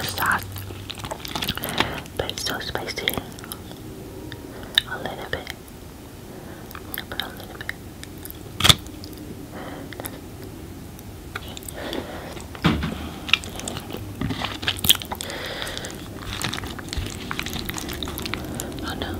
sauce, but it's so spicy. A little bit. Put a little bit. Oh no.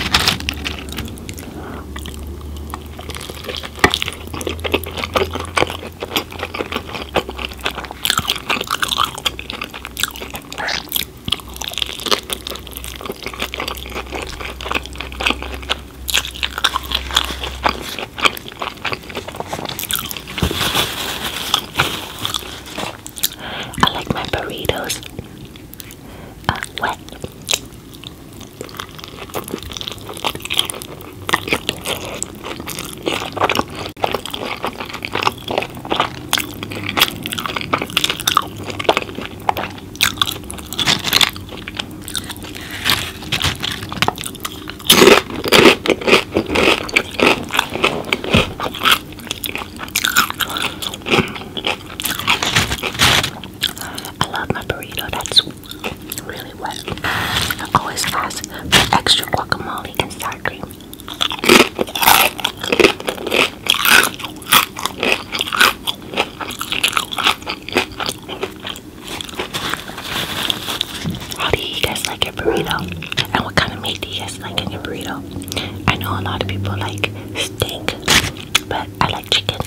I like my burritos wet. I love my burrito that's really wet. I always ask for extra guacamole and sour cream. How do you guys like your burrito? And what kind of meat do you guys like in your burrito? I know a lot of people like steak, but I like chicken.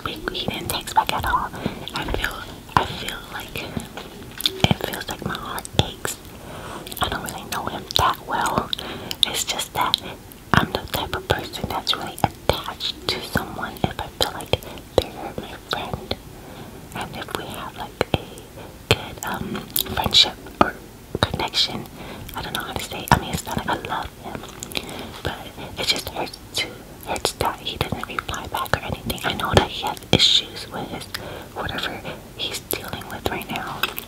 he didn't text back at all. I feel like it feels like my heart aches. I don't really know him that well. It's just that I'm the type of person that's really attached to someone if I feel like they're my friend. And if we have like a good friendship or connection, I don't know how to say it. I mean, it's not like I love him, but it just hurts that he didn't reply back or anything. I know that he has issues with his whatever he's dealing with right now.